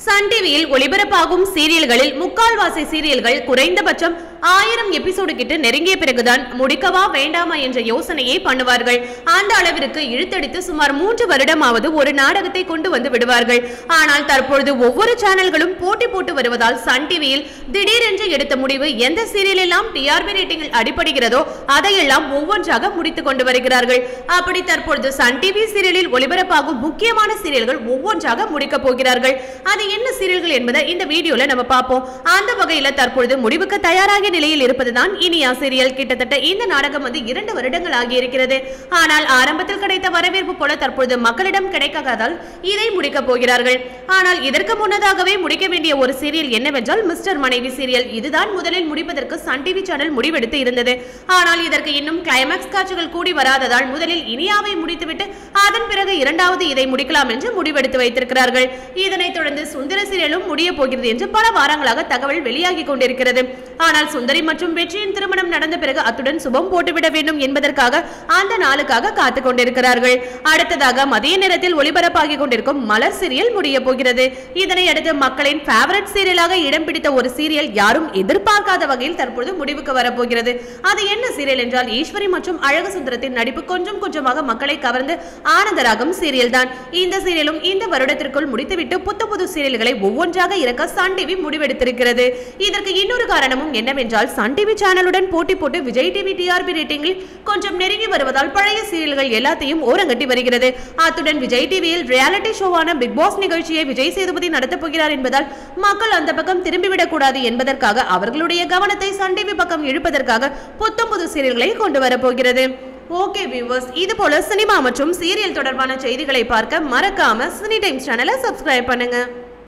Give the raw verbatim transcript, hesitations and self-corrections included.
Sun டிவியில் ஒளிபரப்பாகும் சீரியல்களில் முக்கால்வாசி சீரியல்கள் குறைந்தபட்சம் ஆயிரம் எபிசோடு கிட்ட நெருங்கிய பிறகுதான் முடிக்கவா வேண்டாமா என்ற யோசனையை பண்ணுவார்கள். அந்த அளவிற்கு இழுத்தடித்து சுமார் மூன்று வருடமாவது ஒரு நாடகத்தை கொண்டு வந்து விடுவார்கள். ஆனால் தற்பொழுது ஒவ்வொரு சேனல்களும் போட்டி போட்டு வருவதால் சன் டிவியில் திடீரென்று எடுத்த முடிவு எந்த சீரியல் எல்லாம் டிஆர்பி ரேட்டிங்கில் அடிபடுகிறதோ அதையெல்லாம் ஒவ்வொன்றாக முடித்துக் கொண்டு வருகிறார்கள். அப்படி தற்பொழுது சன் டிவி சீரியலில் ஒளிபரப்பாகும் முக்கியமான சீரியல்கள் ஒவ்வொன்றாக முடிக்கப் போகிறார்கள். அது என்ன சீரியல்கள் என்பதை இந்த வீடியோல நம்ம பார்ப்போம். அந்த வகையில தற்பொழுது முடிவுக்கு தயாராகிய நிலையில் இருப்பதுதான் இனியா சீரியல். கிட்டத்தட்ட இந்த நாடகம் வந்து இரண்டு வருடங்கள் ஆகி இருக்கிறது. ஆனால் ஆரம்பத்தில் கிடைத்த வரவேற்பு போல தற்பொழுது மக்களிடம் கிடைக்காததால் இதை முடிக்க போகிறார்கள். ஆனால் இதற்கு முன்னதாகவே முடிக்க வேண்டிய ஒரு சீரியல் என்னவென்றால் மிஸ்டர் மனைவி சீரியல். இதுதான் முதலில் முடிப்பதற்கு சன் டிவி சேனல் முடிவெடுத்து இருந்தது. ஆனால் இதற்கு இன்னும் கிளைமாக்ஸ் காட்சிகள் கூடி வராததால் முதலில் இனியாவை முடித்துவிட்டு அதன் பிறகு இரண்டாவது இதை முடிக்கலாம் என்று முடிவெடுத்து வைத்திருக்கிறார்கள். இதனைத் தொடர்ந்து சுந்தர சீரியலும் முடிய போகிறது என்று பல வாரங்களாக தகவல் வெளியாகி கொண்டிருக்கிறது. ஆனால் சுந்தரி மற்றும் வெற்றியின் திருமணம் நடந்த பிறகு அத்துடன் சுபம் போட்டுவிட வேண்டும் என்பதற்காக அந்த நாளுக்காக காத்துக் கொண்டிருக்கிறார்கள். அடுத்ததாக மதிய நேரத்தில் ஒளிபரப்பாகி கொண்டிருக்கும் மலர் சீரியல் முடிய போகிறது. இதனை அடுத்து மக்களின் ஃபேவரட் சீரியலாக இடம் பிடித்த ஒரு சீரியல் யாரும் எதிர்பார்க்காத வகையில் தற்பொழுது முடிவுக்கு வரப்போகிறது. அது என்ன சீரியல் என்றால் ஈஸ்வரி மற்றும் அழகு சுந்தரத்தின் நடிப்பு கொஞ்சம் கொஞ்சமாக மக்களை கவர்ந்து ஆனந்தராகும் சீரியல் தான். இந்த சீரியலும் இந்த வருடத்திற்குள் முடித்துவிட்டு புத்த புது சீரியல்களை ஒவ்வொன்றாக இறக்க சன் டிவி முடிவெடுத்திருக்கிறது. இதற்கு இன்னொரு காரணமும் என்னவென்றால் சன் டிவி சேனலுடன் போட்டி போட்டு விஜய் டிவி டிஆர்பி ரேட்டிங்கில் கொஞ்சம் நெருங்கி வருவதால் பழைய சீரியல்கள் எல்லாத்தையும் ஓரங்கட்டி வருகிறது. அத்துடன் விஜய் டிவியில் ரியாலிட்டி ஷோவான பிக் பாஸ் நிகழ்ச்சியை விஜய் சேதுபதி நடத்தப் போகிறார் என்பதால் மக்கள் அந்த பக்கம் திரும்பிவிடக் கூடாது என்பதற்காக அவர்களுடைய கவனத்தை சன் டிவி பக்கம் இழுப்பதற்காக புத்தம் புது சீரியல்களை கொண்டு வரப்போகிறது. ஓகே வியூவர்ஸ், இது போல சினிமா மற்றும் சீரியல் தொடர்பான செய்திகளை பார்க்க மறக்காம சினி டைம்ஸ் சேனலை சப்ஸ்கிரைப் பண்ணுங்க.